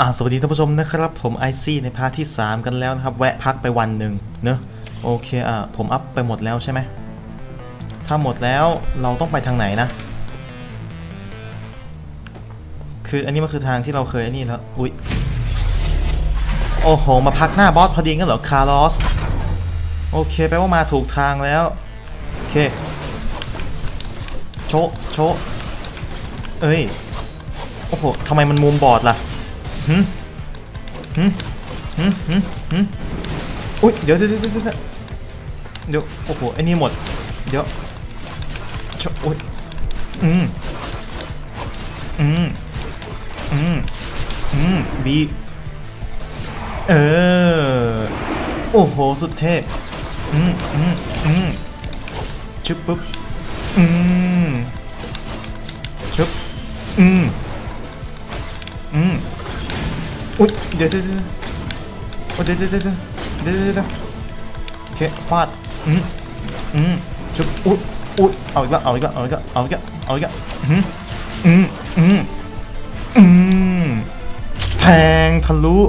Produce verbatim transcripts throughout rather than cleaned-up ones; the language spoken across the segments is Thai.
อ่าสวัสดีท่านผู้ชมนะครับผมไอซี่ในพาร์ทที่สามกันแล้วนะครับแวะพักไปวันหนึ่งเนอะโอเคอ่ะผมอัพไปหมดแล้วใช่ไหมถ้าหมดแล้วเราต้องไปทางไหนนะคืออันนี้มันคือทางที่เราเคยนี่แล้วอุ๊ยโอ้โหมาพักหน้าบอสพอดีงั้นเหรอคาร์ลอสโอเคแปลว่ามาถูกทางแล้วโอเคโชโชเอ้ยโอ้โหทำไมมันมุมบอดล่ะหืมหืมหืมหืมหืมอุ้ยเดี๋ยวเดี๋ยวเดี๋ยวเดี๋ยวเดี๋ยวโอ้โหไอ้นี่หมดเดี๋ยวชโอ้ยอืมอืมอืมอืมบีเออโอ้โหสุดเท่อืมอืมอืมชึบปุ๊บอืมชึบอืมอืมอุ้ยเดี๋ยวเดี๋ยวเดี๋ยวเดี๋ยวเดี๋ยวเดี๋ยวเดี๋ยวเดี๋ยวเดี๋ยวโอเคฟาดอืมอืมชุบอุ้ยอุ้ยเอาอีกแล้วเอาอีกแล้วเอาอีกแล้วเอาอีกแล้วเอาอีกแล้วอืมอืมอืมอืมแทงทะลุ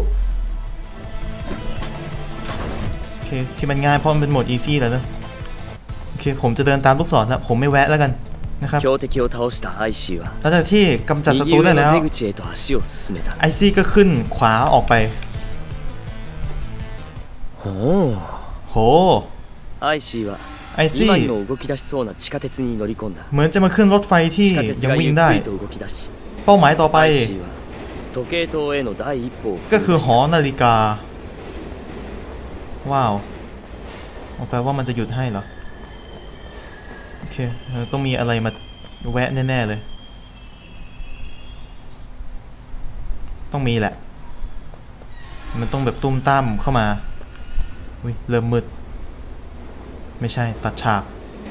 โอเคที่มันง่ายเพราะมันเป็นโหมด easy แล้วนะโอเคผมจะเดินตามลูกศรแล้วผมไม่แวะแล้วกันนะครับหลังจากที่กำจัดศัตรูได้แล้วไอซี่ก็ขึ้นขวาออกไปโอ้โหไอซี่เหมือนจะมาขึ้นรถไฟที่ยังวิ่งได้เป้าหมายต่อไปก็คือหอนาฬิกาว้าวแปลว่ามันจะหยุดให้เหรอโอเคต้องมีอะไรมาแวะแน่ๆเลยต้องมีแหละมันต้องแบบตุ้มตั้มเข้ามาอุ้ยเริ่มมืดไม่ใช่ตัดฉาก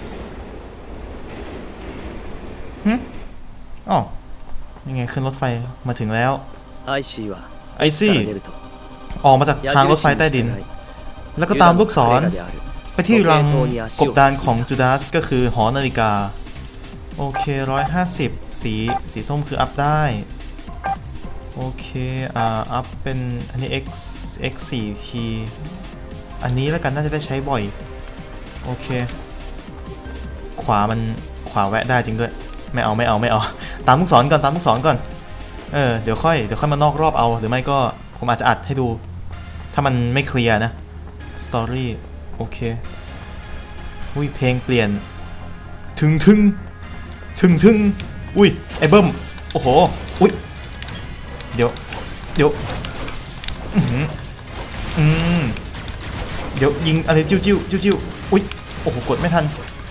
ฮึอ๋อยังไงขึ้นรถไฟมาถึงแล้วไอซี่ออกมาจากทางรถไฟใต้ดินแล้วก็ตามลูกศรไปที่รังกบดานของจูดาสก็คือหอนาฬิกาโอเคหนึ่งร้อยห้าสิบสีสีส้มคืออัพได้โอเคอ่าอัพเป็นอันนี้ x x สี่ทีอันนี้แล้วกันน่าจะได้ใช้บ่อยโอเคขวามันขวาแวะได้จริงด้วยไม่เอาไม่เอาไม่เอาตามลูกศรก่อนตามลูกศรก่อนเออเดี๋ยวค่อยเดี๋ยวค่อยมานอกรอบเอาหรือไม่ก็ผมอาจจะอัดให้ดูถ้ามันไม่เคลียร์นะสตอรี่โอเคอุ้ยเพลงเปลี่ยนถึงถึงถึงถึงอุ้ยไอ้เบิ้มโอ้โหอุ้ยเดี๋ยวเดี๋ยวอืมอืมเดี๋ยวยิงอะไรจิ้วจิ้วจิ้วจิ้วอุ้ยโอ้โหกดไม่ทัน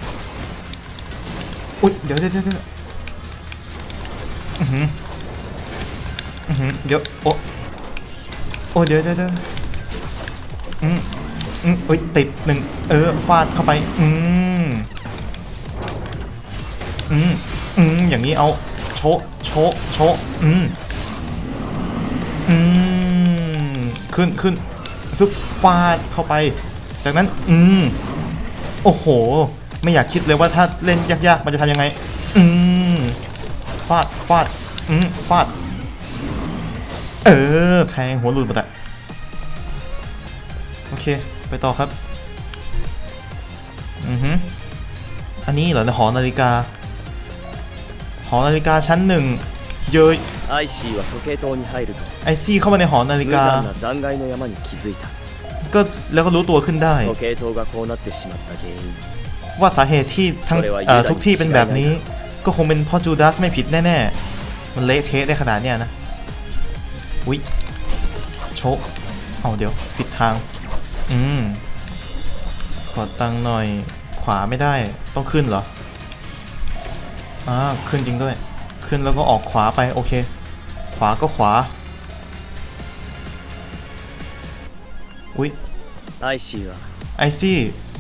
อุ้ยเดี๋ยวเดี๋ยวเดี๋ยวอืมอืมเดี๋ยวโอ้โอ้เดี๋ยวเดี๋ยวเดี๋ยวอืมอืมเอ้ยติดหนึ่งเออฟาดเข้าไปอืมอืมอืมอย่างนี้เอาโชโชโชอืมอืมขึ้นขึ้นซุปฟาดเข้าไปจากนั้นอืมโอ้โหไม่อยากคิดเลยว่าถ้าเล่นยากๆมันจะทำยังไงอืมฟาดฟาดอืมฟาดเออแทงหัวหลุดหมดอะโอเคไปต่อครับอือฮึอันนี้เหรอหอนาฬิกาหอนาฬิกาชั้นหนึ่งเยยไอซี่เข้ามาในหอนาฬิกาก็แล้วก็รู้ตัวขึ้นได้ว่าสาเหตุที่ทั้งทุกที่เป็นแบบนี้ก็คงเป็นเพราะจูดาสไม่ผิดแน่ๆมันเละเทะได้ขนาดเนี้ยนะอุ๊ยโชกเอาเดี๋ยวผิดทางอืมขอตังหน่อยขวาไม่ได้ต้องขึ้นเหรออ่าขึ้นจริงด้วยขึ้นแล้วก็ออกขวาไปโอเคขวาก็ขวาอุ๊ยไอซี่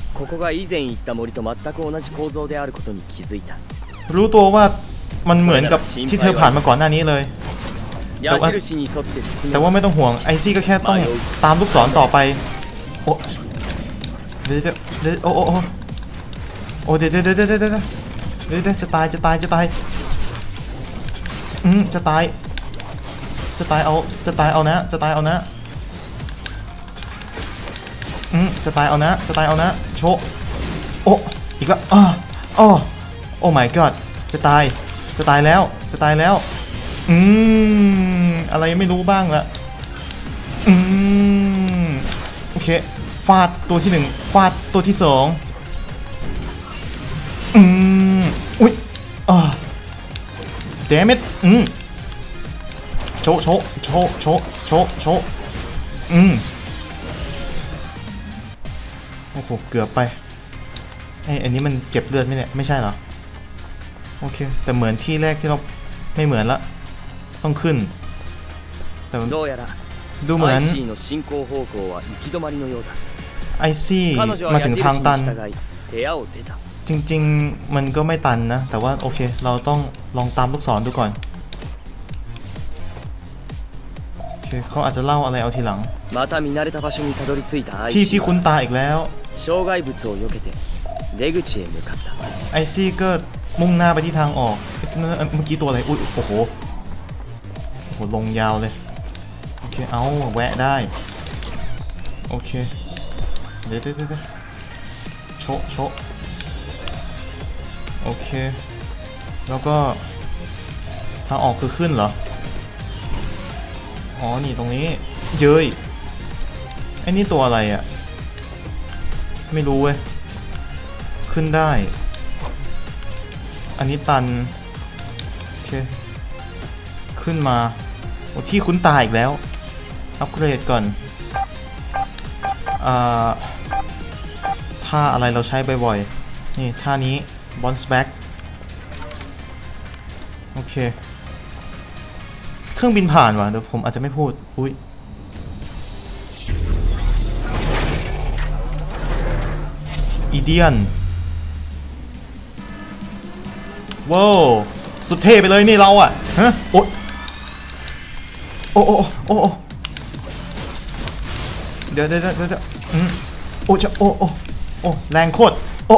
รู้ตัวว่ามันเหมือนกับที่เธอผ่านมาก่อนหน้านี้เลยแต่ว่าแต่ว่าไม่ต้องห่วงไอซี่ก็แค่ต้องตามลูกศรต่อไปโอ้เดี๋ยวเดี๋ยวโอ้โอ้โอ้เดี๋ยวเดี๋ยวเดี๋ยวเดี๋ยวเดี๋ยวเดี๋ยวจะตายจะตายจะตายอืมจะตายจะตายเอาจะตายเอานะจะตายเอานะอืมจะตายเอานะจะตายเอานะโชโอ้อีกแล้วอ้ออ้อโอ้ my god จะตายจะตายแล้วจะตายแล้วอืมอะไรไม่รู้บ้างละอืมโอเคฟาดตัวที่หนึ่งฟาดตัวที่สองอืมอุ้ยอ่าเดมิดอืมโชโชโชโชโชโชอืมโอ้โหเกือบไปไอ้อันนี้มันเก็บเลือดไหมเนี่ยไม่ใช่เหรอโอเคแต่เหมือนที่แรกที่เราไม่เหมือนละต้องขึ้นแต่ดูเหมือนไอซี่มาถึงทางตันจริงๆมันก็ไม่ตันนะแต่ว่าโอเคเราต้องลองตามลูกศรดูก่อนโอเคเขาอาจจะเล่าอะไรเอาทีหลังที่ที่คุ้นตาอีกแล้วไอซี่ก็มุ่งหน้าไปที่ทางออกเมื่อกี้ตัวอะไรอุ้ยโอ้โหโอ้โหลงยาวเลยโอเคเอาแวะได้โอเคเดี๋ยวเดี๋ยวเดี๋ยวโชะโชะโอเคแล้วก็ทางออกคือขึ้นเหรออ๋อนี่ตรงนี้เย้ยไอ้นี่ตัวอะไรอ่ะไม่รู้เว้ยขึ้นได้อันนี้ตันโอเคขึ้นมาโอ้ที่คุ้นตาอีกแล้วอัปเกรดก่อนอ่าท่าอะไรเราใช้บ่อยๆนี่ท่านี้บอนส์แบ็กโอเคเครื่องบินผ่านว่ะเดี๋ยวผมอาจจะไม่พูดอุ้ยอีเดียนว้าวสุดเท่ไปเลยนี่เราอ่ะฮะโอ้โอ้โอ้โอ้โอ้เดี๋ยวเดี๋ยวเดี๋ยวอืมโอ้จะโอ้โอ้โอ้แรงโคตรโอ้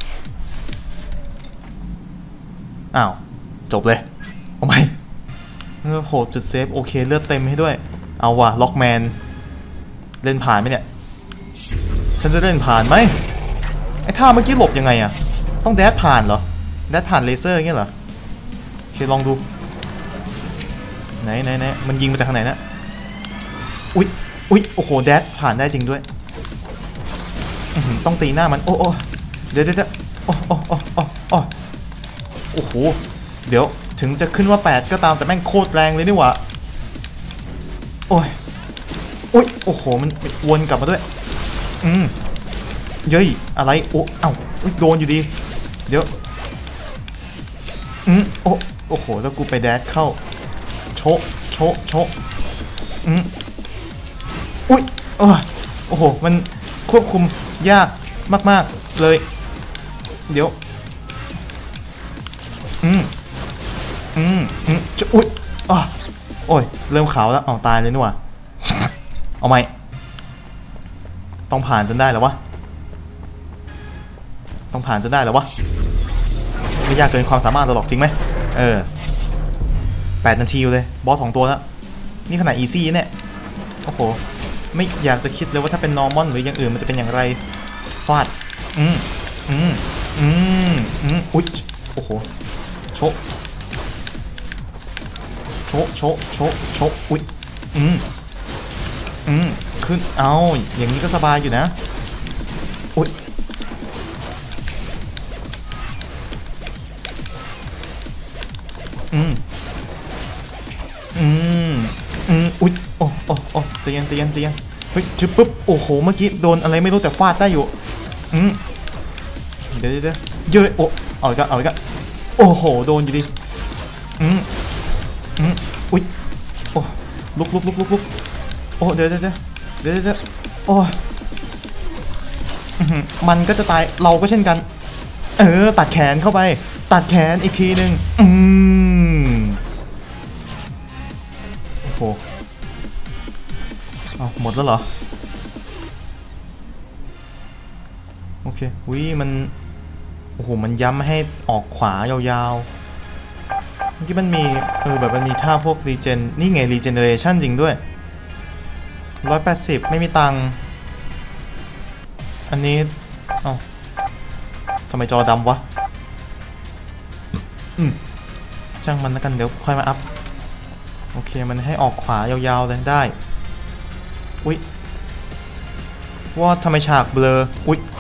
อ้าวจบเลยโอ้ไม่โหจุดเซฟโอเคเลือดเต็มให้ด้วยเอาว่ะล็อกแมนเล่นผ่านไหมเนี่ยฉันจะเล่นผ่านไหมไอ้ท่าเมื่อกี้หลบยังไงอะต้องแดดผ่านเหรอแดดผ่านเลเซอร์อย่างเงี้ยเหรอโอเคลองดูไหนไหนไหนมันยิงมาจากทางไหนนะอุ๊ยอุ๊ยโอ้โหแดดผ่านได้จริงด้วยต้องตีหน้ามันโอ้โอ้เดี๋ยวเดี๋ยวโอ้โอ้โอ้โอ้โอ้โอ้โหเดี๋ยวถึงจะขึ้นว่าแปดก็ตามแต่แม่งโคตรแรงเลยนี่หว่าโอ้ยอุ๊ยโอ้โหมันวนกลับมาด้วยอืมเย้ยอะไรโอ้เอ้าโดนอยู่ดีเดี๋ยวอืมโอ้โอ้โหแล้วกูไปแดดเข้าโชะโชะโชะอืมอุ๊ยเออโอ้โหมันควบคุมยากมากๆเลยเดี๋ยวอืมอืมอืมจะอุ๊ยอ่ะโอ้ยเริ่มขาวแล้วเอาตายเลยนี่หว่าเอาไหมต้องผ่านจนได้แล้ววะต้องผ่านจนได้แล้ววะไม่ยากเกินความสามารถเราหรอกจริงไหมเออแปดนาทีเลยบอสสองตัวแล้วนี่ขนาดอีซี่เนี่ยโอ้โหไม่อยากจะคิดเลยว่าถ้าเป็นนอร์มอนหรืออย่างอื่นมันจะเป็นอย่างไรฟาดอืมอืมอืมอืมอุ๊ยโอ้โหโชโชโชโชโชอุ๊ยอืมอืมขึ้นเอาอย่างนี้ก็สบายอยู่นะอุ๊ยอืมอืมอืมอุ๊ยโอ้โอ้โอ้ใจเย็นใจเย็นใจเย็นเฮ้ยจุ๊บปุ๊บโอ้โหเมื่อกี้โดนอะไรไม่รู้แต่ฟาดได้อยู่อืมเดี๋ยวเดี๋ยวเยอะโอ้เอาอีกแล้วเอาอีกแล้วโอ้โหโดนอยู่ดิอืมอืมอุ๊ยโอ้ลุกลุกลุกลุกลุกโอ้เดี๋ยวเดี๋ยวเดี๋ยวเดี๋ยวเดี๋ยวโอ้มันก็จะตายเราก็เช่นกันเออตัดแขนเข้าไปตัดแขนอีกทีหนึ่งอืมโอ้โหเอาหมดแล้วเหรอโอเควิมันโอ้โหมันย้ำให้ออกขวายาวๆเมื่อกี้มันมีเออแบบมันมีท่าพวกรีเจนนี่ไงรีเจเนเรชันจริงด้วยร้อยแปดสิบไม่มีตังค์อันนี้เอ้าทำไมจอดำวะอืมช่างมันแล้วกันเดี๋ยวค่อยมาอัพโอเคมันให้ออกขวายาวๆเลยได้อุ๊ยว่าทำไมฉากเบลออุ๊ย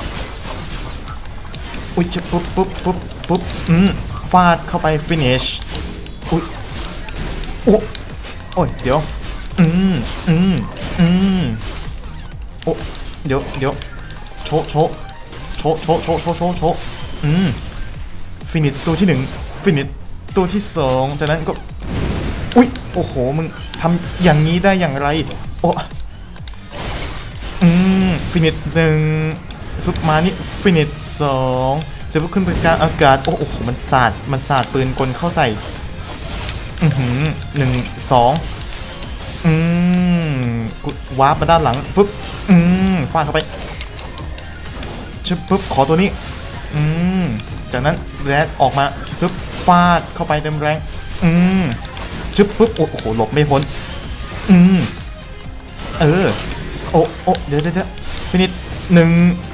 อุ๊ยปุ๊บปุ๊บปุ๊บปุ๊บอืมฟาดเข้าไป finish อุ๊ยโอ้โอ้ยเดี๋ยวอืมอืมอืมโอ้เดี๋ยวเดี๋ยวโชโชโชโชโชโชโชโชอืม finish ตัวที่หนึ่ง finish ตัวที่สองจากนั้นก็อุ๊ยโอ้โหมึงทำอย่างนี้ได้อย่างไรโอ้อืม finish หนึ่งซุปมานี่ finish สองจะลุกขึ้นไปกลางอากาศโอ้โหมันสาดมันสาดปืนกลเข้าใส่อือหือหนึ่งสองอืมกูวาร์ปมาด้านหลังปึ๊บอืมฟาดเข้าไปชึบปึ๊บขอตัวนี้อืมจากนั้นแรดออกมาซึบฟาดเข้าไปเต็มแรงอืมชึบปึ๊บโอ้โหหลบไม่พ้นอืมเออโอ้โอ้เดี๋ยวเดี๋ยวฟินิชหนึ่ง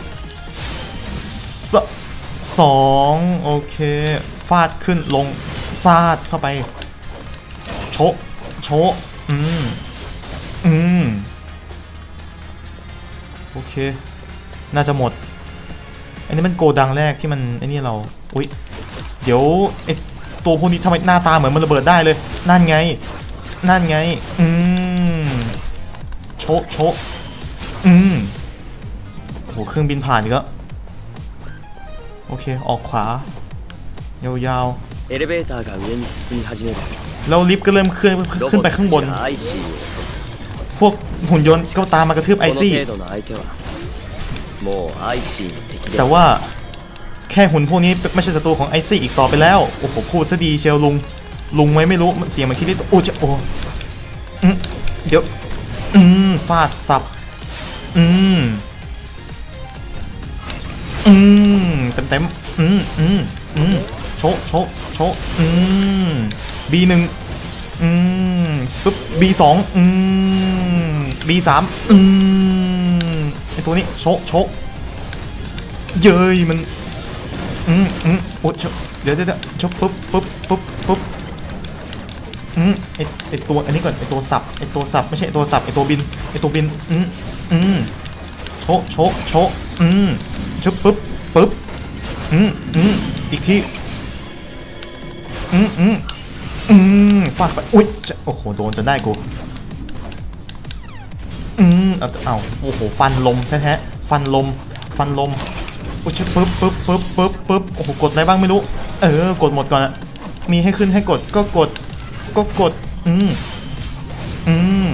สองโอเคฟาดขึ้นลงซาดเข้าไปโชะโชะอืมอืมโอเคน่าจะหมดอันนี้มันโกดังแรกที่มันไอ้นี่เราอุ๊ยเดี๋ยวไอตัวพวกนี้ทำไมหน้าตาเหมือนมันระเบิดได้เลยนั่นไงนั่นไงอืมโชะโชะอืมโอ้โหเครื่องบินผ่านอีกแล้วโอเคออกขวายาวๆแล้วลิฟต์ก็เริ่มขึ้นขึ้นไปข้างบนพวกหุ่นยนต์ก็ตามมากระทืบไอซี่แต่ว่าแค่หุ่นพวกนี้ไม่ใช่ศัตรูของไอซี่อีกต่อไปแล้วโอ้โหพูดซะดีเชียวลุงลุงไว้ไม่รู้เสียงมันคิดได้โอ้จะโอ้เดี๋ยวอืมฟาดสับอืมอืมเต็มเต็มอืมอืมอืมโชโชโชอืมบีหนึ่งอืมปุ๊บบีสองอืมบีสามอืมไอตัวนี้โชโชเย้ยมันอืมอืมโอ้เดี๋ยวเดี๋ยวโชปุ๊บปุ๊บปุ๊บปุ๊บอืมไอไอตัวอันนี้ก่อนไอตัวสับไอตัวสับไม่ใช่ไอตัวสับไอตัวบินไอตัวบินอืมอืมโชโชโชอืมชึบปุ๊บปุ๊บอืมอืมอีกทีอืมอืมอืมฟาดไปอุ้ยโอ้โหโดนจนได้กูอืมเอาเอาโอ้โหฟันลมแท้ๆฟันลมฟันลมอุ้ยชึบปุ๊บปุ๊บปุ๊บปุ๊บปุ๊บโอ้โหกดอะไรบ้างไม่รู้เออกดหมดก่อนอะมีให้ขึ้นให้กดก็กดก็กดอืมอืม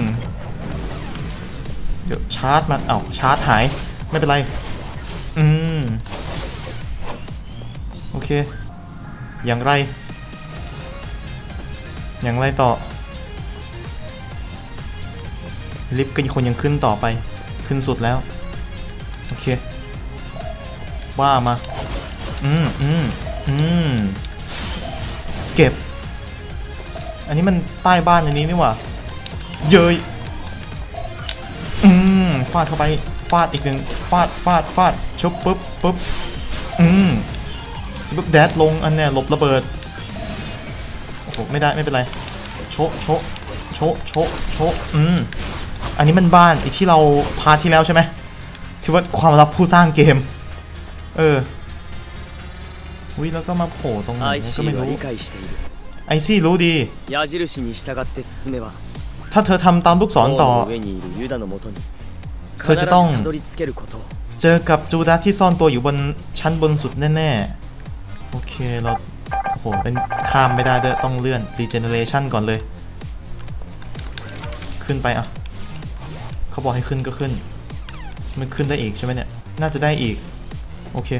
เดี๋ยวชาร์จมันเอ้าชาร์จหายไม่เป็นไรอืมโอเคอย่างไรอย่างไรต่อลิฟต์ก็ยังคนยังขึ้นต่อไปขึ้นสุดแล้วโอเคว่ามาอืมอืมอืมเก็บอันนี้มันใต้บ้านอันนี้นี่หว่าเย้ยอืมฟาดเข้าไปฟาดอีกหนึ่งฟาดฟาดฟาดชุบปุ๊บปุ๊บอืมสิปุ๊บแดดลงอันเนี้ยหลบระเบิดโอ้โหไม่ได้ไม่เป็นไรโชะโชะโชะโชะโชะอืมอันนี้มันบ้านอีกที่เราพาร์ทที่แล้วใช่ไหมที่ว่าความลับผู้สร้างเกมเออวิแล้วก็มาโผล่ตรงไหนก็ไม่รู้ไอซี่รู้ดีถ้าเธอทำตามลูกศรต่อเธอจะต้องเจอกับจูดาที่ซ่อนตัวอยู่บนชั้นบนสุดแน่ๆโอเคเราโอ้โหเป็นข้ามไม่ได้ด้วยต้องเลื่อน regeneration ก่อนเลยขึ้นไปอ่ะเขาบอกให้ขึ้นก็ขึ้นมันขึ้นได้อีกใช่ไหมเนี่ยน่าจะได้อีกโอเค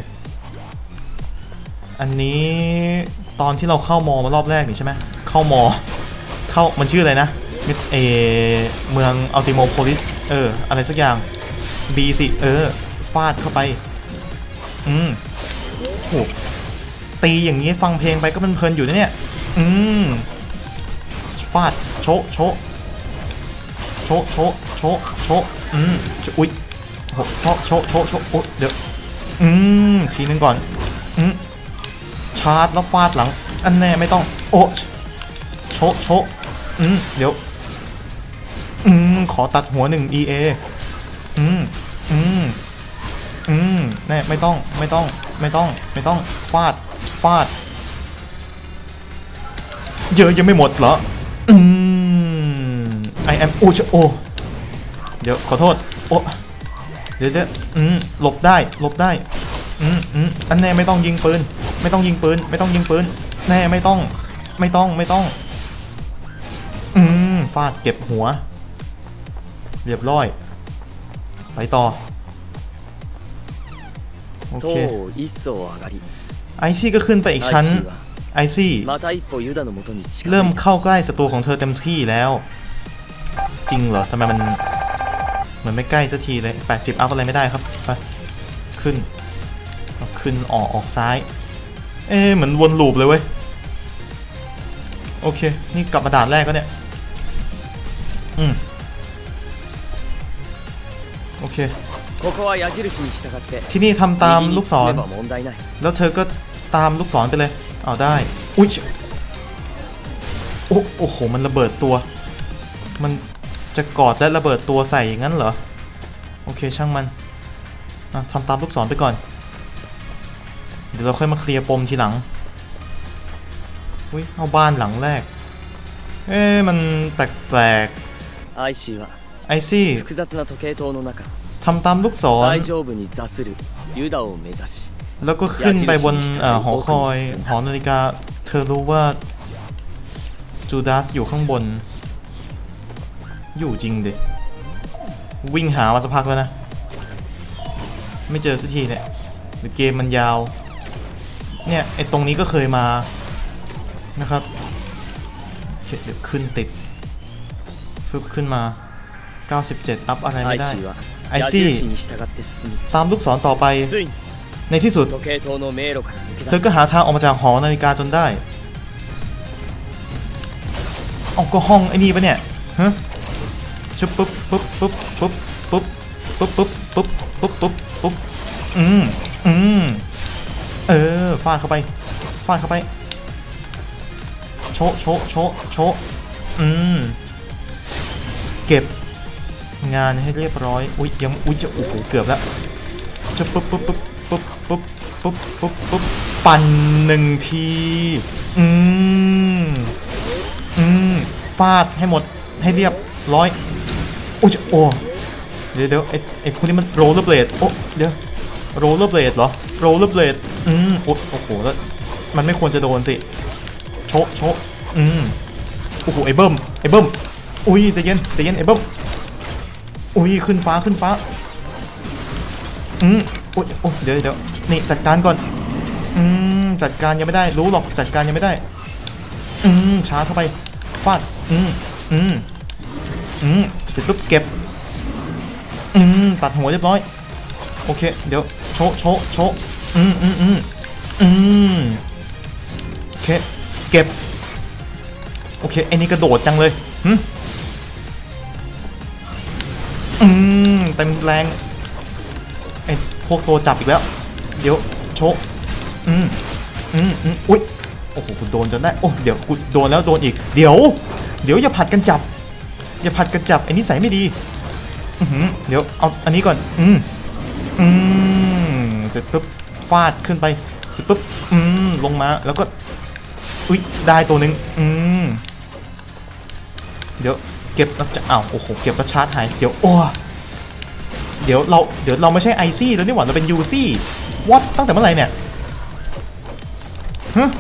อันนี้ตอนที่เราเข้ามอมารอบแรกนี่ใช่ไหมเข้ามอเข้ามันชื่ออะไรนะเอเมืองอัลติโมโพลิสเอออะไรสักอย่าง B สิเออฟาดเข้าไปอืมโหตีอย่างนี้ฟังเพลงไปก็เพลินๆอยู่นะเนี่ยอืมฟาดโชโชโชโชโชโชอืมอุ้ยโชโชโชโชโอ้เดี๋ยวอืมทีนึงก่อนอืมชาร์จแล้วฟาดหลังอันแน่ไม่ต้องโอ้โชโชอืมเดี๋ยวอืมขอตัดหัวหนึ่ง อี เอ อืมอืมอืมแน่ไม่ต้องไม่ต้องไม่ต้องไม่ต้องฟาดฟาดเยอะยังไม่หมดเหรออืม I am โอ้โอเดี๋ยวขอโทษโอ้เดี๋ยวเดี๋ยวอืมหลบได้หลบได้อืมอืมอันแน่ไม่ต้องยิงปืนไม่ต้องยิงปืนไม่ต้องยิงปืนแน่ไม่ต้องไม่ต้องไม่ต้องอืมฟาดเก็บหัวเรียบร้อยไปต่อโอเคไอซี่ก็ขึ้นไปอีกชั้นไอซี่เริ่มเข้าใกล้ศัตรูของเธอเต็มที่แล้วจริงเหรอทำไมมันเหมือนไม่ใกล้สักทีเลยแปดสิบอัพอะไรไม่ได้ครับไปขึ้นขึ้นออกออกซ้ายเอ๊ะเหมือนวนลูปเลยเว้ยโอเคนี่กลับมาด่านแรกก็เนี่ยอืมโอเคที่นี่ทำตามลูกศรแล้วเธอก็ตามลูกศรไปเลยเอาได้อุ๊ยโอ้โอ้โหมันระเบิดตัวมันจะกอดและระเบิดตัวใส่อย่างนั้นเหรอโอเคช่างมันทำตามลูกศรไปก่อนเดี๋ยวเราค่อยมาเคลียร์ปมทีหลังอุ้ยเอาบ้านหลังแรกเอ๊ะมันแปลกๆไอซี่ทำตามลูกศรแล้วก็ขึ้นไปบนหอคอยหอนาฬิกาเธอรู้ว่าจูดาสอยู่ข้างบนอยู่จริงดิวิ่งหามาสักพักแล้วนะไม่เจอสักทีเนี่ยเกมมันยาวเนี่ยไอตรงนี้ก็เคยมานะครับเดี๋ยวขึ้นติดฟึบขึ้นมาเก้าสิบเจ็ดอัพอะไรไม่ได้ไอซี่ตามลูกศรต่อไปในที่สุดเธอก็หาทางออกมาจากหอนาฬิกาจนได้เอาก็ห้องไอ้นี่ปะเนี่ยฮะชุบปุ๊บปุ๊บปุ๊บปุ๊บปุ๊บปุ๊บปุ๊บปุ๊บปุ๊บปุ๊บปุ๊บอืมอืมเออฟาดเข้าไปฟาดเข้าไปโชโชโชโชอืมเก็บงานให้เรียบร้อยอุ้ยยังอุ้ยจะโอ้โหเกือบแล้วจะปุ๊บปุ๊บปุ๊บปุ๊บปุ๊บปุ๊บปุ๊บปุ๊บปั่นหนึ่งทีอืมอืมฟาดให้หมดให้เรียบร้อยโอ้โอ้เดี๋ยวเดี๋ยวไอ้ไอ้พวกนี้มันโรลเลอร์เบลดโอ้เดี๋ยวโรลเลอร์เบลดเหรอโรลเลอร์เบลดอืมโอ้โอ้โหแล้วมันไม่ควรจะโดนสิโชโชอืมโอ้โหไอ้เบิ้มไอ้เบิ้มอุ้ยใจเย็นใจเย็นไอ้เบิ้มอุ้ยขึ้นฟ้าขึ้นฟ้าอืมโอ้ยโอ้เดี๋ยวเดี๋ยวนี่จัดการก่อนอืมจัดการยังไม่ได้รู้หรอกจัดการยังไม่ได้อืมช้าเข้าไปฟาดอืมอืมอืมเสร็จปุ๊บเก็บอืมตัดหัวเรียบร้อยโอเคเดี๋ยวโชโชโชอืมอืมอืมอืมโอเคเก็บโอเคไอ้นี่กระโดดจังเลยหึอืมเต็มแรงไอ้พวกตัวจับอีกแล้วเดี๋ยวโชอืมอืมอืมอุ้ยโอ้โหกูโดนจนได้โอ้เดี๋ยวกูโดนแล้วโดนอีกเดี๋ยวเดี๋ยวอย่าผัดกันจับอย่าผัดกันจับไอ้นิสัยไม่ดีอือเดี๋ยวเอาอันนี้ก่อนอืมอืมเสร็จปุ๊บฟาดขึ้นไปเสร็จปุ๊บอืมลงมาแล้วก็อุ้ยได้ตัวหนึ่งอืมเดี๋ยวเก็บแล้วจะอ้าวโอ้โหเก็บแล้วชาร์จหายเดี๋ยวโอ้เดี๋ยวเราเดี๋ยวเราไม่ใช่ไอซี่แล้วนี่หว่าเราเป็นยูซี่วัดตั้งแต่เมื่อไหร่เนี่ยฮะ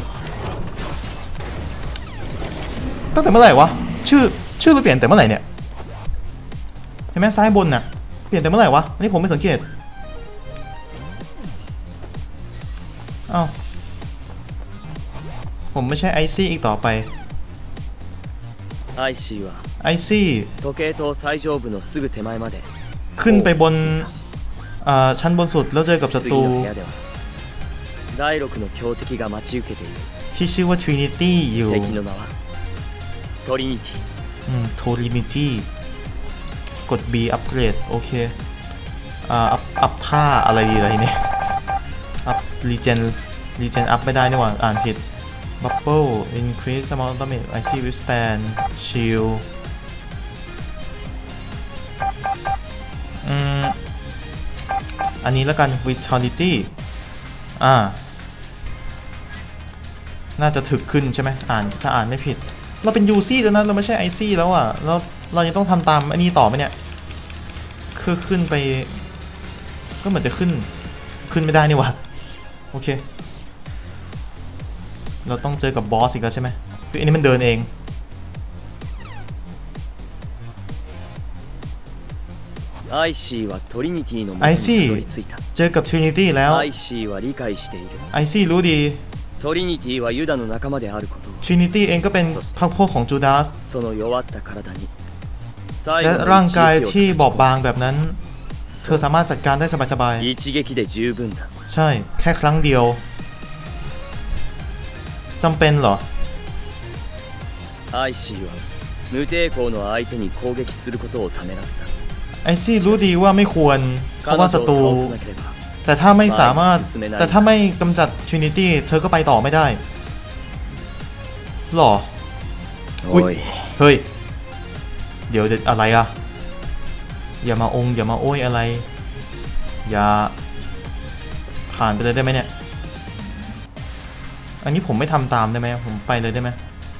ตั้งแต่เมื่อไหร่วะชื่อชื่อเราเปลี่ยนแต่เมื่อไหร่เนี่ยเห็นไหมซ้ายบนน่ะเปลี่ยนแต่เมื่อไหร่วะอันนี้ผมไม่สังเกตอ้าวผมไม่ใช่ไอซี่อีกต่อไปไอซี่ขึ้นไปบนชั้นบนสุดแล้วเจอกับศัตรูที่ที่ชื่อว่า Trinity อยู่อืม Trinity กด B อัปเกรดโอเคอ่าอัพอัพท่าอะไรดีอะไรเนี่ยอัพ Regen Regen อัพไม่ได้นี่หว่าอ่านผิด Bubble Increase Amount Damage Icy Withstand Shield อืมอันนี้แล้วกัน Vitality อ่าน่าจะถึกขึ้นใช่ไหมอ่านถ้าอ่านไม่ผิดเราเป็น ยู ซี่ แล้วนะเราไม่ใช่ ไอ ซี แล้วอ่ะเราเรายังต้องทำตามอันนี้ต่อไหมเนี่ยคือขึ้นไปก็เหมือนจะขึ้นขึ้นไม่ได้นี่วะโอเคเราต้องเจอกับบอสอีกแล้วใช่ไหมคืออันนี้มันเดินเองไอซี่เจอกับ Trinity แล้วไอซี่รู้ดี Trinity เองก็เป็นพรรคพวกของจูดาสและร่างกายที่บอบบางแบบนั้นเธอสามารถจัดการได้สบายๆใช่แค่ครั้งเดียวจำเป็นเหรอไอซี่รู้ดีว่าไม่ควรเพราะว่าศัตรูแต่ถ้าไม่สามารถแต่ถ้าไม่กำจัด Trinity เธอก็ไปต่อไม่ได้หรออุ้ยเฮ้ยเดี๋ยวอะไรอะอย่ามาองอย่ามาโอ้ยอะไรอย่าผ่านไปเลยได้ไหมเนี่ยอันนี้ผมไม่ทำตามได้ไหมผมไปเลยได้ไหม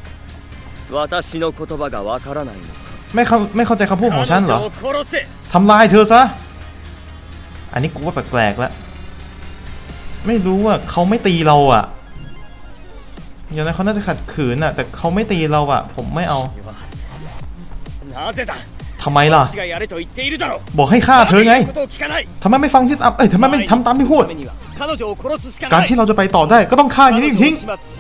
ไม่เข้าไม่เข้าใจคำพูดของฉันเหรอทำลายเธอซะอันนี้กูว่าแปลกๆแล้วไม่รู้ว่าเขาไม่ตีเราอ่ะอย่างนั้นเขาน่าจะขัดขืนอ่ะแต่เขาไม่ตีเราอ่ะผมไม่เอาทำไมล่ะบอกให้ฆ่าเธอไงทำไมไม่ฟังที่เอ้ยทำไมไม่ทำตามที่พูดการที่เราจะไปต่อได้ก็ต้องฆ่าอย่างนี้ทิ้ง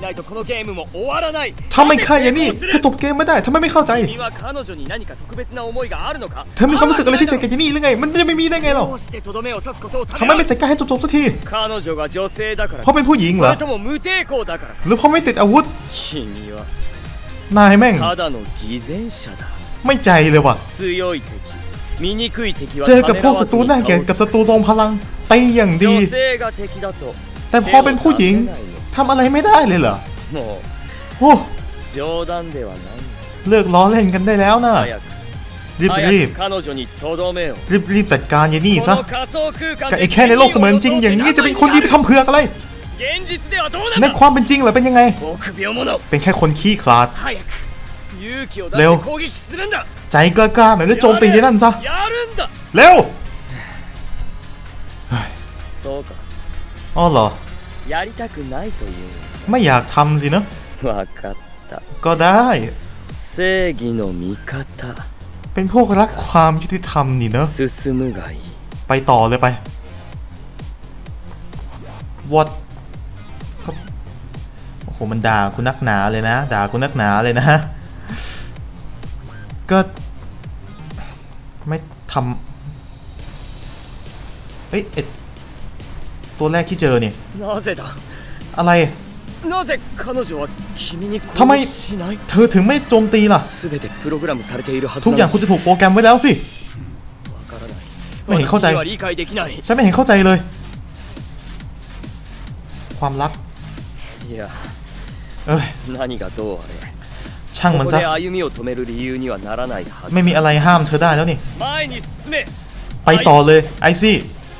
ถ้าไม่ฆ่าอย่างนี้จะจบเกมไม่ได้ทำไมไม่เข้าใจเธอมีความรู้สึกอะไรพิเศษกับอย่างนี้หรือไงมันจะไม่มีได้ไงหรอทำไมไม่จัดการให้จบๆสักทีเพราะเป็นผู้หญิงเหรอหรือเพราะไม่ติดอาวุธนายแม่งไม่ใจเลยว่ะเจอกับพวกศัตรูหน้าเกลียดกับศัตรูทรงพลังตีอย่างดีแต่พอเป็นผู้หญิงทำอะไรไม่ได้เลยเหรอโอ้เลิกล้อเล่นกันได้แล้วนะรีบรีบรีบรีบจัดการยายนี่ซะกับไอ้แค่ในโลกเสมือนจริงอย่างนี้จะเป็นคนดีไปทำเผือกอะไรในความเป็นจริงเหรอเป็นยังไงเป็นแค่คนขี้ขลาดเร็วใจกล้าๆหน่อยแล้วโจมตีนั่นซะเร็วอ๋อเหรอไม่อยากทำสินะก็ได้เป็นพวกรักความยุติธรรมนี่เนอะไปต่อเลยไป What โอ้โหมันด่ากูนักหนาเลยนะด่ากูนักหนาเลยนะก็ไม่ทำเอ้ยตัวแรกที่เจอเนี่ยอะไรทำไมเธอถึงไม่โจมตีล่ะทุกอย่างคุณจะถูกโปรแกรมไว้แล้วสิไม่เห็นเข้าใจฉันไม่เห็นเข้าใจเลยความรักเอ้ยช่างมันซะไม่มีอะไรห้ามเธอได้แล้วนี่ไปต่อเลยไอซี่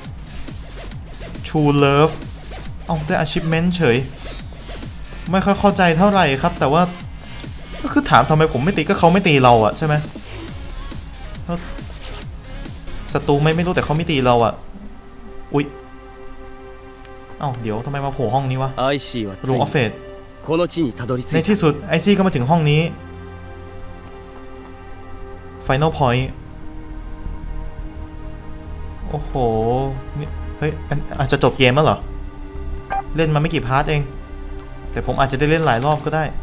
True Love เอาได้ achievement เฉยไม่ค่อยเข้าใจเท่าไหร่ครับแต่ว่าก็คือถามทำไมผมไม่ตีก็เขาไม่ตีเราอะใช่ไหมศัตรูไม่ไม่รู้แต่เขาไม่ตีเราอะอุ๊ยเอ้าเดี๋ยวทำไมมาโผล่ห้องนี้วะรูมออฟเฟสในที่สุดไอซี่ก็มาถึงห้องนี้ Final Point โอ้โหนี่เฮ้ยอาจจะจบเกมแล้วเหรอเล่นมาไม่กี่พาร์ทเองแต่ผมอาจจะได้เล่นหลายรอบก็ได้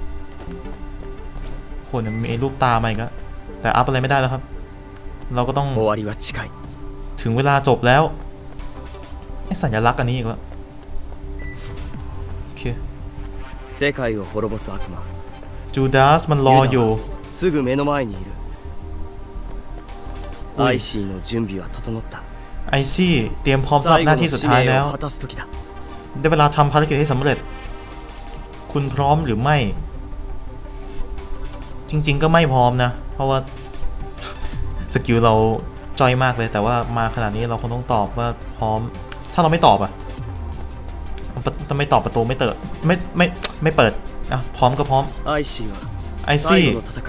คนมีรูปตามาอีกแล้วแต่อัพอะไรไม่ได้แล้วครับเราก็ต้องถึงเวลาจบแล้วไอ้สัญลักษณ์อันนี้อีกแล้วโอเคจูดาสมันรออยู่ไอซี่เตรียมพร้อมสำหรับหน้าที่สุดท้ายแล้วได้เวลาทำภารกิจให้สำเร็จคุณพร้อมหรือไม่จริงๆก็ไม่พร้อมนะเพราะว่าสกิลเราจอยมากเลยแต่ว่ามาขนาดนี้เราคงต้องตอบว่าพร้อมถ้าเราไม่ตอบอะถ้าไม่ตอบประตูไม่เปิดไม่ไม่ไม่เปิดอ่ะพร้อมก็พร้อมไอซี่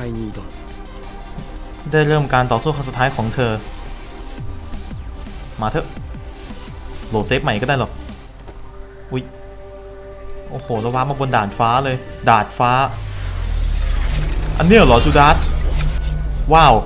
ได้เริ่มการต่อสู้ครั้งสุดท้ายของเธอมาเถอะโหลดเซฟใหม่ก็ได้หรอกอุ้ยโอ้โหแล้วว้ามาบนด่านฟ้าเลยดาดฟ้าอันนี้เหรอจูดาสว้าว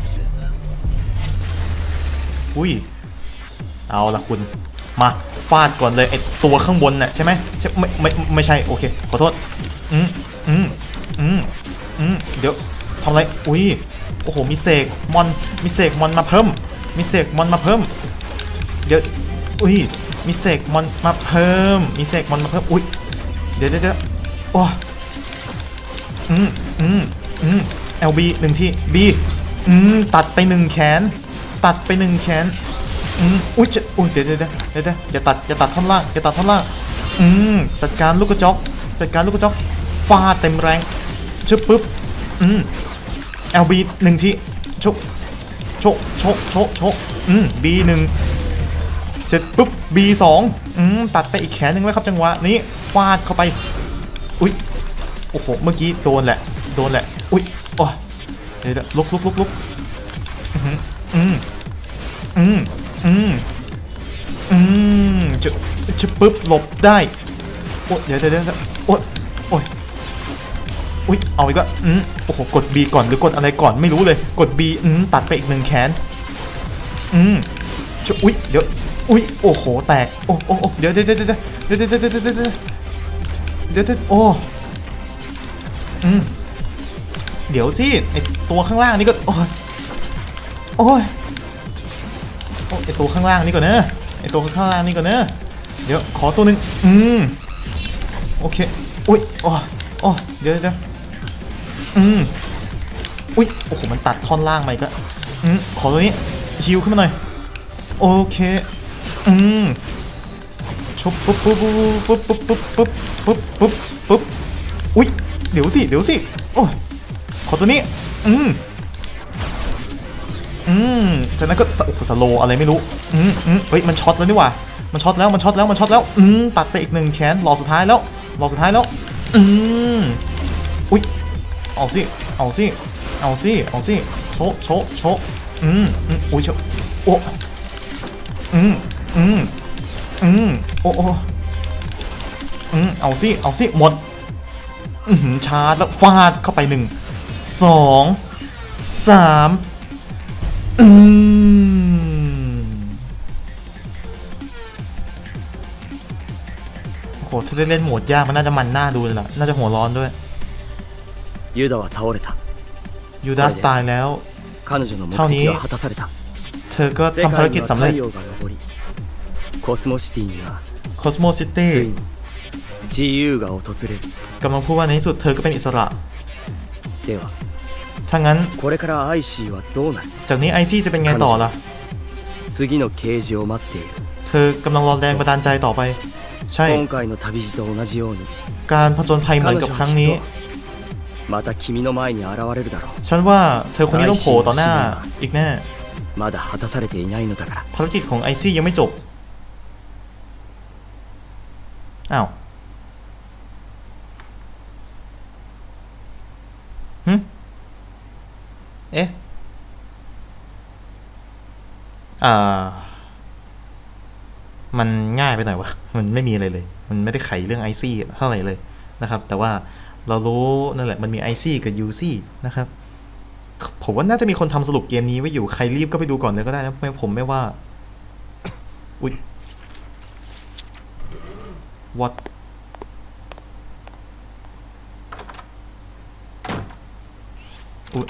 อุ้ยเอาละคุณมาฟาดก่อนเลยไอตัวข้างบนน่ะใช่ไหมใช่ไม่ไม่ไม่ใช่โอเคขอโทษอืมอืมอืมอืมเดี๋ยวทำอะไรอุ้ยโอ้โหมีเสกมอนมีเสกมอนมาเพิ่มมีเสกมอนมาเพิ่มเดี๋ยวอุ้ยมีเสกมอนมาเพิ่มมีเสกมอนมาเพิ่มอุ้ยเดี๋ยวเดี๋ยวโอ้อืมอืมอืม แอล บี หนึ่งที B อืมตัดไปหนึ่งแขนตัดไปหนึ่งแขนอืมอุ้ยจะอุ้ยเดี๋ยวเดี๋ยวเดี๋ยวเดี๋ยวอย่าตัดอย่าตัดท่อนล่างอย่าตัดท่อนล่างอืมจัดการลูกกระจกจัดการลูกกระจกฟาดเต็มแรงชึบปุ๊บอืม แอล บี หนึ่งทีโชกโชกโชกโชกโชกอืม B หนึ่งเสร็จปุ๊บ B สองอืมตัดไปอีกแขนหนึ่งไว้ครับจังหวะนี้ฟาดเข้าไปอุ้ยโอ้โหเมื่อกี้โดนแหละโดนแหละอุ้ยโอ้เดี๋ยวลุกลุกลุกลุกอืมอืมอืมอืมจะจะปุ๊บหลบได้โอ้เดี๋ยวเดี๋ยวเดี๋ยวโอ้โอ้ยอุ้ยเอาอีกแล้วอืมโอ้โหกด B ก่อนหรือกดอะไรก่อนไม่รู้เลยกด B อืมตัดไปอีกหนึ่งแขนอืมจะอุ้ยเดี๋ยวอุ้ยโอ้โหแตกโอ้โอ้เดี๋ยวเดี๋ยวเดี๋ยวเดี๋ยวเดี๋ยวเดี๋ยวเดี๋ยวเดี๋ยวเดี๋ยวเดี๋ยวโอ้อืมเดี๋ยวสิไอตัวข้างล่างนี่ก็โอ้ยโอ้ยไอตัวข้างล่างนี่ก่อนเนอะไอตัวข้างล่างนี่ก่อนเนอะเดี๋ยวขอตัวหนึ่งอืมโอเคอุ้ยโอ้โอ้เดี๋ยวเดี๋ยวอืมอุ้ยโอ้โหมันตัดท่อนล่างมาอีกแล้วอืมขอตัวนี้ฮิวขึ้นมาหน่อยโอเคอืมชุบปุ๊บปุ๊บปุ๊บปุ๊บปุ๊บปุ๊บปุ๊บปุ๊บปุ๊บอุ้ยเดี๋ยวสิเดี๋ยวสิโอ้ขอตัวนี้อืมอืมจากนั้นก็โอ้โหสโลอะไรไม่รู้อืมอืมเฮ้ยมันช็อตแล้วนี่หว่ามันช็อตแล้วมันช็อตแล้วมันช็อตแล้วอืมตัดไปอีกหนึ่งแขนรอสุดท้ายแล้วรอสุดท้ายแล้วอืมอุ้ยเอาสิเอาสิเอาสิเอาสิโชโชโชอืมอืมอุ้ยโชโอ้อืมอืมอืมโอ้โอ้อืมเอาสิเอาสิหมดอืมชาร์จแล้วฟาดเข้าไปหนึ่งสองสามอืมโอ้โหถ้าได้เล่นโหมดยากมันน่าจะมันน่าดูเลยล่ะน่าจะหัวร้อนด้วยยูดายูดาตายแล้วเท่านี้เธอก็ทำภารกิจสำเร็จโคสโมซิตี้กำลังพูดว่าในที่สุดเธอก็เป็นอิสระถ้างั้นจากนี้ไอซี่จะเป็นไงต่อล่ะเธอกำลังรอแรงบันดาลใจต่อไปใช่การผจญภัยเหมือนกับครั้งนี้ฉันว่าเธอคนนี้ต้องโผล่ต่อหน้าอีกแน่ภารกิจของไอซี่ยังไม่จบอ้าวฮึเอ๊ะอ่ามันง่ายไปหน่อยวะมันไม่มีอะไรเลยมันไม่ได้ไขเรื่องไอซี่เท่าไหร่เลยนะครับแต่ว่าเรารู้นั่นแหละมันมีไอซี่กับยูซี่นะครับผมว่าน่าจะมีคนทำสรุปเกมนี้ไว้อยู่ใครรีบก็ไปดูก่อนเลยก็ได้นะไม่ผมไม่ว่าอุ๊ย what อุ๊ย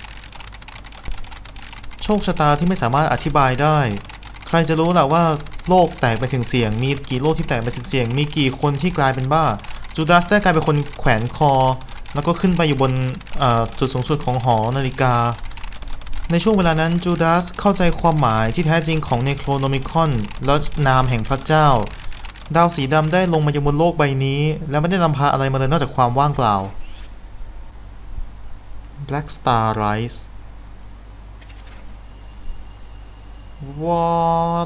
โชคชะตาที่ไม่สามารถอธิบายได้ใครจะรู้ล่ะว่าโลกแตกเป็นเสี่ยงๆมีกี่โลกที่แตกเป็นเสี่ยงๆมีกี่คนที่กลายเป็นบ้าจูดาสได้กลายเป็นคนแขวนคอแล้วก็ขึ้นไปอยู่บนจุดสูงสุดของหอนาฬิกาในช่วงเวลานั้นจูดาสเข้าใจความหมายที่แท้จริงของเนโครโนมิคอนและนามแห่งพระเจ้าดาวสีดำได้ลงมาอยู่บนโลกใบนี้และไม่ได้นำพาอะไรมาเลยนอกจากความว่างเปล่า Black Star Rise What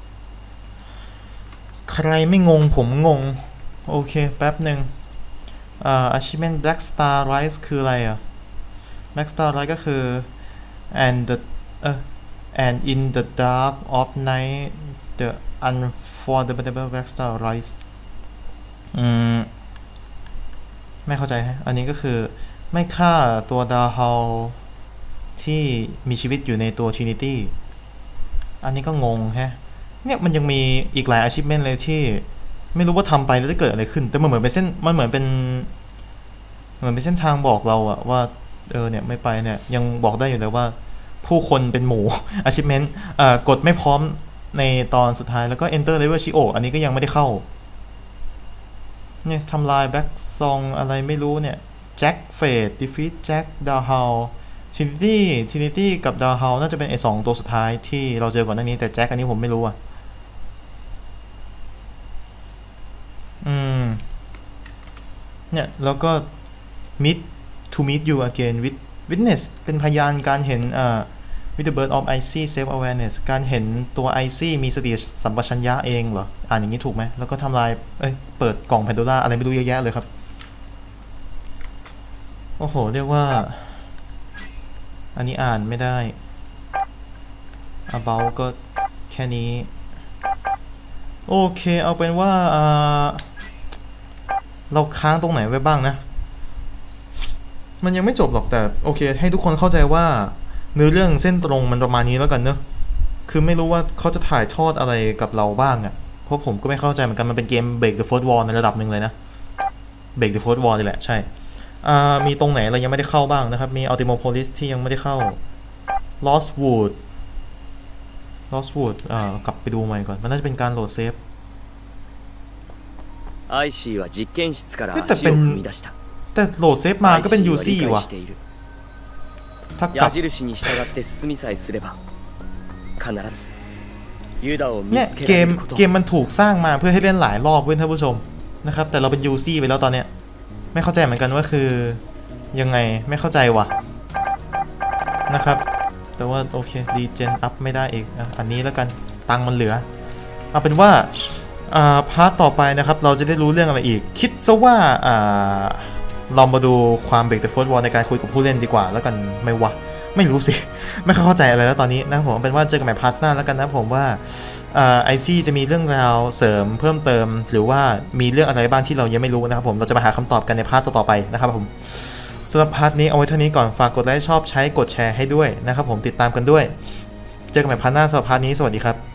ใครไม่งงผมงงโอเคแป๊บหนึ่งอ่า achievement Black Star Rise คืออะไรอ่ะ Black Star Rise ก็คือ and the เอ่อ and in the dark of night the unforgettable Black Star Rise อืมไม่เข้าใจฮะอันนี้ก็คือไม่ฆ่าตัวดาวเฮาที่มีชีวิตอยู่ในตัว Trinity อันนี้ก็งงฮะเนี่ยมันยังมีอีกหลาย achievement เลยที่ไม่รู้ว่าทำไปแล้วจะเกิดอะไรขึ้นแต่มันเหมือนเป็นเส้นมันเหมือนเป็นเหมือนเป็นเส้นทางบอกเราอะว่าเออเนี่ยไม่ไปเนี่ยยังบอกได้อยู่เลยว่าผู้คนเป็นหมู achievement อ่ากดไม่พร้อมในตอนสุดท้ายแล้วก็ enter level ชิโออันนี้ก็ยังไม่ได้เข้าเนี่ยทำลาย back song อะไรไม่รู้เนี่ย Jack Fade defeat Jack ดาวเฮา Trinity Trinity กับดาวเฮาน่าจะเป็นไอ้สองตัวสุดท้ายที่เราเจอก่อนหน้านี้แต่ Jack อันนี้ผมไม่รู้อะอืมเนี่ยแล้วก็ meet to meet you again with witness เป็นพยานการเห็นเอ่อ with the birth of Icy self awareness การเห็นตัว Icy มีสติสัมปชัญญะเองเหรออ่านอย่างนี้ถูกไหมแล้วก็ทำลายเอ้ยเปิดกล่องแพนโดร่าอะไรไม่รู้เยอะแยะเลยครับโอ้โหเรียกว่าอันนี้อ่านไม่ได้ about ก็แค่นี้โอเคเอาเป็นว่าอ่าเราค้างตรงไหนไว้บ้างนะมันยังไม่จบหรอกแต่โอเคให้ทุกคนเข้าใจว่าเนื้อเรื่องเส้นตรงมันประมาณนี้แล้วกันเนอะคือไม่รู้ว่าเขาจะถ่ายทอดอะไรกับเราบ้างอะ่ะเพราะผมก็ไม่เข้าใจเหมือนกันมันเป็นเกม Break the Fourth Wall ในระดับหนึ่งเลยนะ Break the Fourth Wall นี่แหละใช่อ่ามีตรงไหนเรายังไม่ได้เข้าบ้างนะครับมี Ultimopolis ที่ยังไม่ได้เข้า Lost Wood Lost Wood อ่ากลับไปดูใหม่ก่อนมันน่าจะเป็นการโหลดเซฟแต่เป็นแต่โหลดเซฟมาก็เป็น ยู ซี ว่ะถ้ากลับเนี่ยเกมเกมมันถูกสร้างมาเพื่อให้เล่นหลายรอบเว้ยท่านผู้ชมนะครับแต่เราเป็น ยู ซี ไปแล้วตอนเนี้ยไม่เข้าใจเหมือนกันว่าคือยังไงไม่เข้าใจว่ะนะครับแต่ว่าโอเครีเจนอัพไม่ได้อีกอันนี้แล้วกันตังมันเหลือเอาเป็นว่าอ่าพาร์ทต่อไปนะครับเราจะได้รู้เรื่องอะไรอีกคิดซะว่าอ่าเรามาดูความเบรกเดอะเฟิร์สวอลในการคุยกับผู้เล่นดีกว่าแล้วกันไม่วะไม่รู้สิไม่เข้าใจอะไรแล้วตอนนี้นะผมเป็นว่าเจอกันใหม่พาร์ทหน้าแล้วกันนะผมว่าไอซี่จะมีเรื่องราวเสริมเพิ่มเติมหรือว่ามีเรื่องอะไรบ้างที่เรายังไม่รู้นะครับผมเราจะมาหาคำตอบกันในพาร์ทต่อๆไปนะครับผมสำหรับพาร์ทนี้เอาไว้เท่านี้ก่อนฝากกดไลค์ชอบใช้กดแชร์ให้ด้วยนะครับผมติดตามกันด้วยเจอกันใหม่พาร์ทหน้าสำหรับพาร์ทนี้สวัสดีครับ